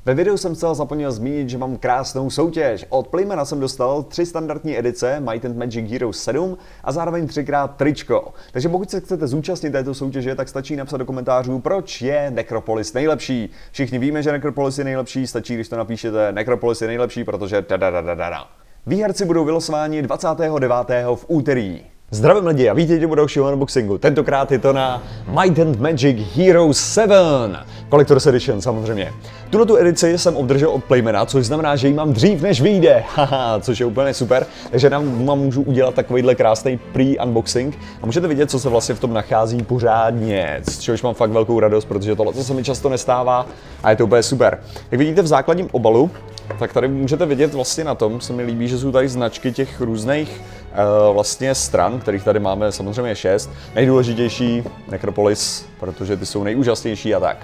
Ve videu jsem se zapomněl zmínit, že mám krásnou soutěž. Od Playmana jsem dostal 3 standardní edice Might and Magic Heroes 7 a zároveň 3x tričko. Takže pokud se chcete zúčastnit této soutěže, tak stačí napsat do komentářů, proč je Necropolis nejlepší. Všichni víme, že Necropolis je nejlepší, stačí, když to napíšete Necropolis je nejlepší, protože Výherci budou vylosováni 29. v úterý. Zdravím lidi a vítejte u dalšího unboxingu. Tentokrát je to na Might and Magic Heroes 7. Collector's Edition samozřejmě. Tuto edici jsem obdržel od Playmana, což znamená, že ji mám dřív než vyjde. Haha, což je úplně super. Takže vám můžu udělat takovýhle krásný pre-unboxing a můžete vidět, co se vlastně v tom nachází pořádně. Z čehož mám fakt velkou radost, protože tohle se mi často nestává a je to úplně super. Jak vidíte v základním obalu, tak tady můžete vidět vlastně na tom, se mi líbí, že jsou tady značky těch různých vlastně stran, kterých tady máme samozřejmě 6. Nejdůležitější Necropolis, protože ty jsou nejúžasnější a tak.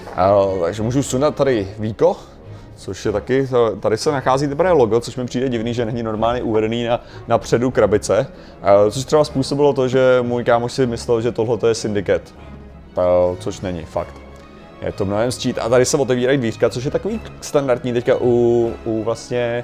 Takže můžu sundat tady víko, což je taky, tady se nachází teprve logo, což mi přijde divný, že není normálně uvedený na předu krabice. Což třeba způsobilo to, že můj kámoš si myslel, že tohle je Syndicate, což není fakt. Je to mnohem sčít a tady se otevírají dvířka, což je takový standardní teďka u vlastně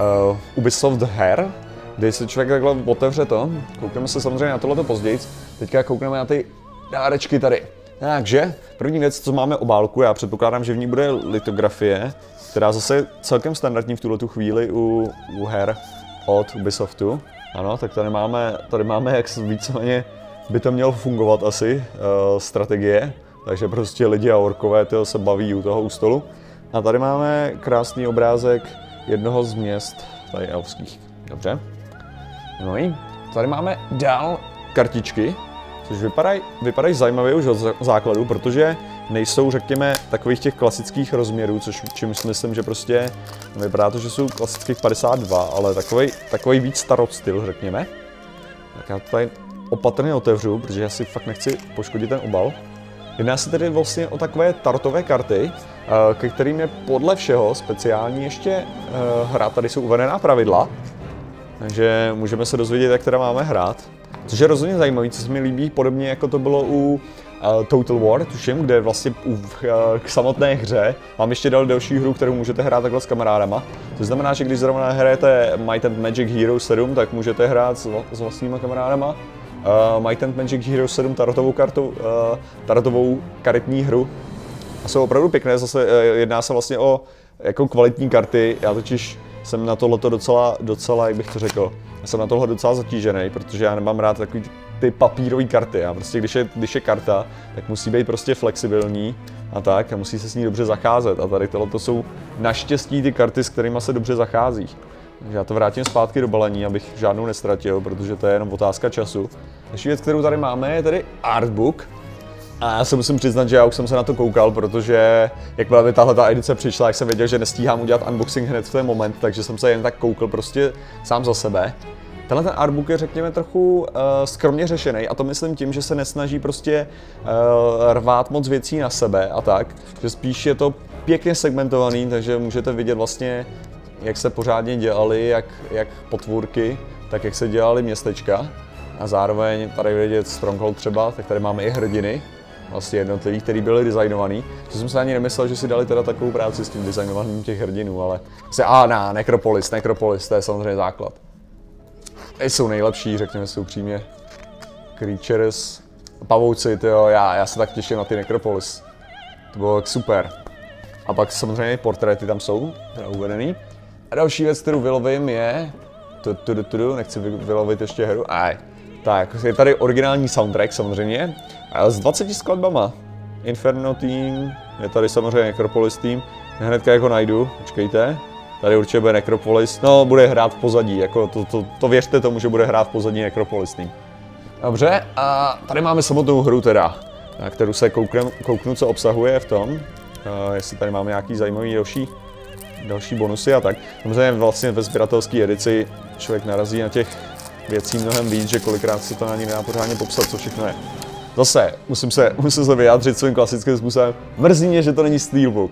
Ubisoft her, kdy se člověk takhle otevře to. Koukneme se samozřejmě na tohleto později, teďka koukneme na ty dárečky tady. Takže první věc, co máme obálku, já předpokládám, že v ní bude litografie, která zase je celkem standardní v tuto chvíli u her od Ubisoftu. Ano, tak tady máme jak víceméně by to mělo fungovat asi, strategie. Takže prostě lidi a orkové se baví u toho u stolu. A tady máme krásný obrázek jednoho z měst, tady elfských. Dobře. No i tady máme dál kartičky, což vypadají zajímavě už od základu, protože nejsou, řekněme, takových těch klasických rozměrů, čím si myslím, že prostě vypadá to, že jsou klasických 52, ale takový víc starot styl, řekněme. Tak já to tady opatrně otevřu, protože já si fakt nechci poškodit ten obal. Jedná se tedy vlastně o takové tarotové karty, ke kterým je podle všeho speciální ještě hra. Tady jsou uvedená pravidla, takže můžeme se dozvědět, jak teda máme hrát. Což je rozhodně zajímavé, co se mi líbí, podobně jako to bylo u Total War, tuším, kde vlastně k samotné hře mám ještě další hru, kterou můžete hrát takhle s kamarádama. To znamená, že když zrovna hrajete Might and Magic Heroes 7, tak můžete hrát s vlastníma kamarádama. Might and Magic Heroes 7 tarotovou karetní hru. A jsou opravdu pěkné, zase jedná se vlastně o jako kvalitní karty, já totiž jsem na tohleto docela, jak bych to řekl, jsem na tohle docela zatížený, protože já nemám rád takový ty papírové karty. Já prostě, když je karta, tak musí být prostě flexibilní a tak a musí se s ní dobře zacházet. A tady tohleto jsou naštěstí ty karty, s kterými se dobře zachází. Takže já to vrátím zpátky do balení, abych žádnou nestratil, protože to je jenom otázka času. Další věc, kterou tady máme, je tady artbook. A já se musím přiznat, že já už jsem se na to koukal, protože jakmile by tahle edice přišla, tak jsem věděl, že nestíhám udělat unboxing hned v ten moment, takže jsem se jen tak koukal prostě sám za sebe. Tenhle ten artbook je, řekněme, trochu skromně řešený a to myslím tím, že se nesnaží prostě rvát moc věcí na sebe a tak, že spíš je to pěkně segmentovaný, takže můžete vidět vlastně, jak se pořádně dělaly jak potvůrky, tak jak se dělaly městečka. A zároveň tady vidět Stronghold třeba, tak tady máme i hrdiny, vlastně jednotlivý, který byly designovaný. To jsem se ani nemyslel, že si dali teda takovou práci s tím designováním těch hrdinů, ale Necropolis, to je samozřejmě základ. Ty jsou nejlepší, řekněme si upřímně. Creatures, pavouci, tyjo, já se tak těším na ty Necropolis. To bylo super. A pak samozřejmě portréty tam jsou, teda uvedený. A další věc, kterou vylovím je... nechci vylovit ještě hru. Tak, je tady originální soundtrack samozřejmě, s 20 skladbama. Inferno Team, je tady samozřejmě Necropolis Team, hnedka jak ho najdu, počkejte. Tady určitě bude Necropolis, no bude hrát v pozadí, jako to věřte tomu, že bude hrát v pozadí Necropolis Team. Dobře, a tady máme samotnou hru teda, na kterou se kouknu, co obsahuje v tom. Jestli tady máme nějaký zajímavý další bonusy a tak. Samozřejmě vlastně ve sběratelské edici člověk narazí na těch věcí mnohem víc, že kolikrát se to ani nedá pořádně popsat, co všechno je. Zase, musím se vyjádřit svým klasickým způsobem. Mrzí mě, že to není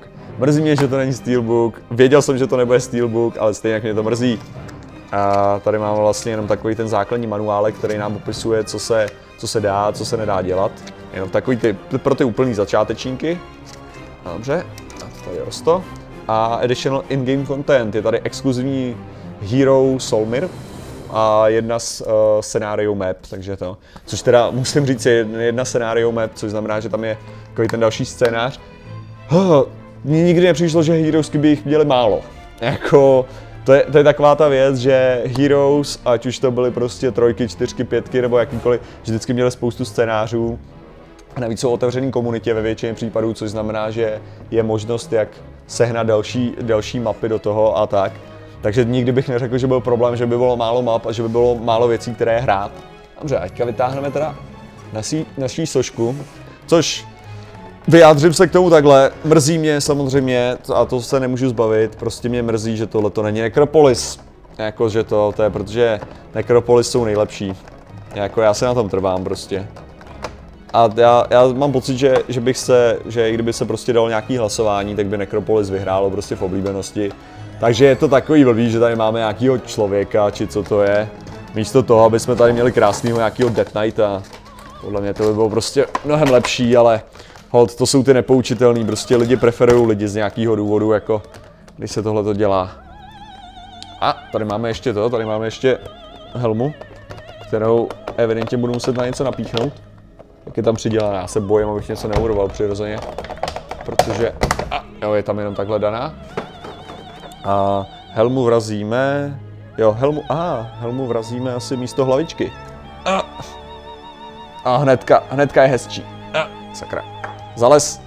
Steelbook. Věděl jsem, že to nebude Steelbook, ale stejně mě to mrzí. A tady máme vlastně jenom takový ten základní manuálek, který nám popisuje, co se dá, co se nedá dělat. Jenom takový pro ty úplný začátečníky. Dobře, a tady je to. a additional in-game content. Je tady exkluzivní Hero Solmir a jedna z scenario map, takže to, což teda musím říct je jedna scenario map, což znamená, že tam je takový ten další scénář. Mně nikdy nepřišlo, že Heroesky by jich měli málo. Jako, to je taková ta věc, že Heroes, ať už to byly prostě 3, 4, 5 nebo jakýkoliv, vždycky měli spoustu scénářů. A navíc jsou otevřený komunitě ve většině případů, což znamená, že je možnost, jak sehnat další mapy do toho a tak. Takže nikdy bych neřekl, že byl problém, že by bylo málo map a že by bylo málo věcí, které hrát. Dobře, teďka vytáhneme teda naší sošku, což vyjádřím se k tomu takhle. Mrzí mě samozřejmě, a to se nemůžu zbavit, prostě mě mrzí, že tohle to není Necropolis. Jako, že to je, protože Necropolis jsou nejlepší. Jako já se na tom trvám prostě. A já mám pocit, že i kdyby se prostě dalo nějaký hlasování, tak by Necropolis vyhrálo prostě v oblíbenosti. Takže je to takový blbý, že tady máme nějakýho člověka, či co to je. Místo toho, aby jsme tady měli krásného nějakýho Death Knighta. Podle mě to by bylo prostě mnohem lepší, ale hold, to jsou ty nepoučitelný, prostě lidi preferují lidi z nějakého důvodu, jako když se tohle to dělá. A tady máme ještě helmu, kterou evidentně budu muset na něco napíchnout. Jak je tam přidělaná, já se bojím, abych něco neuroval přirozeně, protože jo, je tam jenom takhle daná. A helmu vrazíme, helmu vrazíme asi místo hlavičky. A hnedka je hezčí. Sakra. Zales.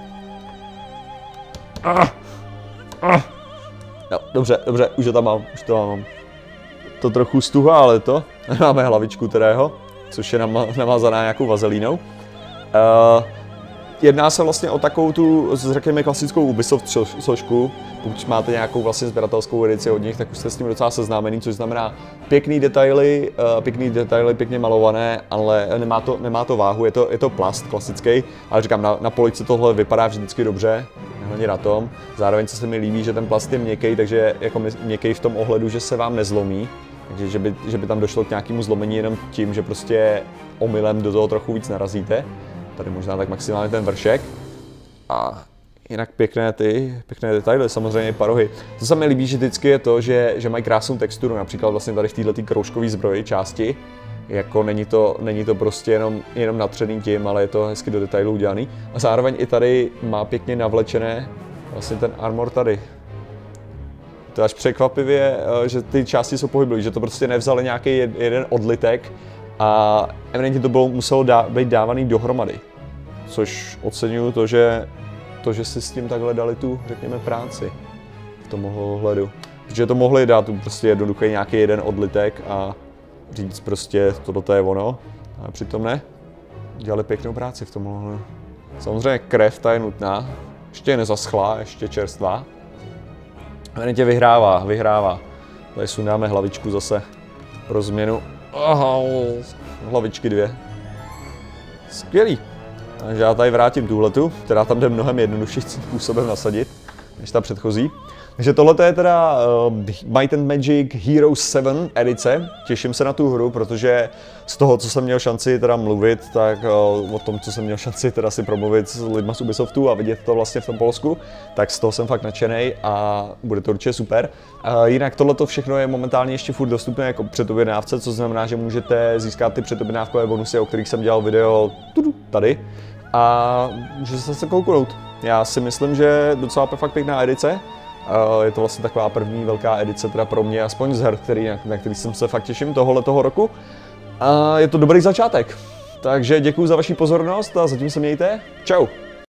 Jo, dobře, už to mám. To trochu stuhá, ale to. Máme hlavičku kterého, což je namazaná nějakou vazelínou. Jedná se vlastně o takovou tu, řekněme, klasickou Ubisoft sošku. Pokud máte nějakou vlastně sběratelskou edici od nich, tak už jste s tím docela seznámený, což znamená pěkný detaily, pěkně malované, ale nemá to váhu, je to plast klasický, ale říkám, na poličce tohle vypadá vždycky dobře, hlavně na tom. Zároveň se mi líbí, že ten plast je měkký, takže jako měkký v tom ohledu, že se vám nezlomí. Takže že by tam došlo k nějakému zlomení jenom tím, že prostě omylem do toho trochu víc narazíte. Tady možná tak maximálně ten vršek. A jinak pěkné detaily, samozřejmě parohy. To se mi líbí, že vždycky je to, že mají krásnou texturu, například vlastně tady v této kroužkové zbroji části. Jako není to prostě jenom natřený tím, ale je to hezky do detailů udělaný. A zároveň i tady má pěkně navlečené vlastně ten armor tady. To je až překvapivě, že ty části jsou pohyblivé, že to prostě nevzali nějaký jeden odlitek a evidentně to muselo být dávaný dohromady. Což oceňuju to, že si s tím takhle dali tu, řekněme, práci v tom ohledu. Protože to mohli dát prostě jednoduchý nějaký jeden odlitek a říct prostě tohle je ono, ale přitom ne. Dělali pěknou práci v tom ohledu. Samozřejmě krev ta je nutná, ještě nezaschlá, ještě čerstvá. Evidentně vyhrává. Tady sundáme hlavičku zase pro změnu. Hlavičky 2. Skvělý. Takže já tady vrátím tuhletu, která tam jde mnohem jednodušším způsobem nasadit, než ta předchozí. Takže tohle je teda Might and Magic Heroes 7 edice. Těším se na tu hru, protože z toho, co jsem měl šanci teda mluvit, tak o tom, co jsem měl šanci teda si promluvit s lidma z Ubisoftu a vidět to vlastně v tom Polsku, tak z toho jsem fakt nadšenej a bude to určitě super. Jinak tohleto všechno je momentálně ještě furt dostupné jako předobjednávce, což znamená, že můžete získat ty předobjednávkové bonusy, o kterých jsem dělal video tady. A můžete se zase kouknout. Já si myslím, že docela fakt pěkná edice. Je to vlastně taková první velká edice teda pro mě, aspoň z her, na který jsem se fakt těším tohoto roku. A je to dobrý začátek. Takže děkuji za vaši pozornost a zatím se mějte. Čau.